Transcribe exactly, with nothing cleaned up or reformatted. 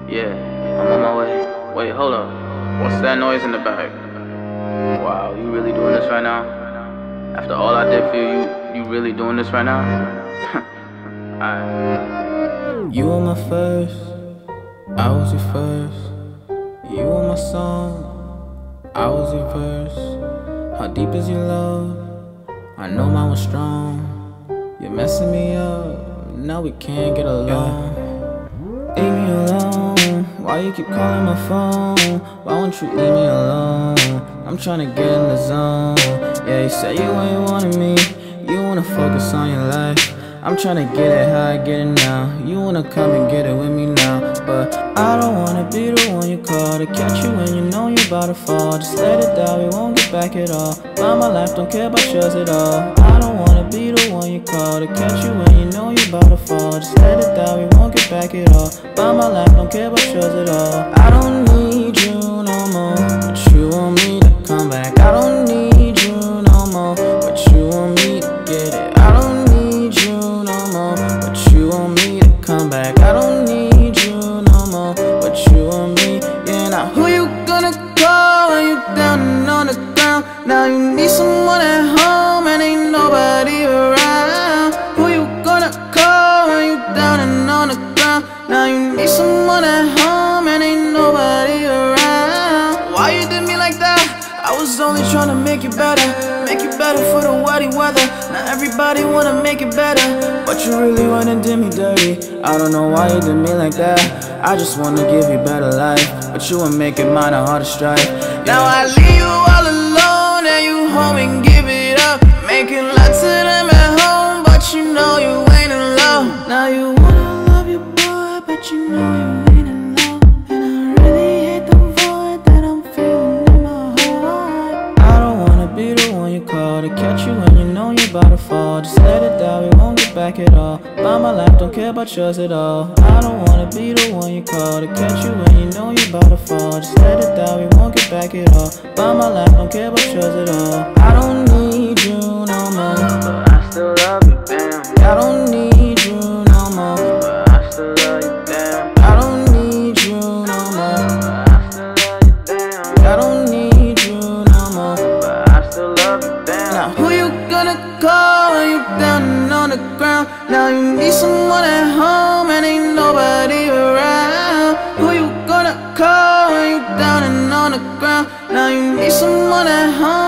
Yeah, I'm on my way. Wait, hold up. What's that noise in the back? Wow, you really doing this right now? After all I did for you, you, you really doing this right now? Alright. You were my first, I was your first. You were my song, I was your verse. How deep is your love? I know mine was strong. You're messing me up, now we can't get along. Leave me alone, why you keep calling my phone? Why won't you leave me alone? I'm tryna get in the zone. Yeah, you say you ain't wanting me, you wanna focus on your life. I'm tryna get it how I get it now. You wanna come and get it with me now, but I don't wanna be the one you call to catch you when you know you're about to fall. Just let it die, we won't get back at all. By my life, don't care about yours at all. I don't wanna be the one you call to catch you when you know you're about to fall. Just let it die, we won't get back at all. By my life, don't care about yours at all. I don't need you no more, but you want me to come back. I don't need you no more, but you want me to get it. I don't need you no more, but you want me to come back. I don't need you no more, but you want me. Yeah, now who you gonna call when you down and on the ground? Now you need someone at home and ain't nobody around. Who you gonna call when you down and on the ground? Now you need someone at home and ain't nobody around. Why you did me like that? I was only trying to make it better, make it better for the whitey weather. Now everybody wanna make it better, but you really wanna do me dirty. I don't know why you did me like that. I just wanna give you better life, but you wanna make it mine a harder strife. Yeah. Now I leave you all alone and you home and give it up, making lots of them at home, but you know you ain't in love. Now you wanna love your boy, but you know you ain't in love. And I really hate the void that I'm feeling in my heart. I don't wanna be the one you call to catch you when you know you're about to fall. Just let it die, we won't get back at all. By my life, don't care about yours at all. I don't wanna be the one you call to catch you when you know you're about to fall. Just let it die, we won't get back at all. By my life, don't care about yours at all. I don't need you no more, But I still love you, damn. I don't need you no more, But I still love you, damn. I don't need you no more, But I still love you, damn. I don't need you no more. But I still love you, damn. Now who you gonna call when you down and on the ground? Now you need someone at home and ain't nobody around. Who you gonna call when you down and on the ground? Now you need someone at home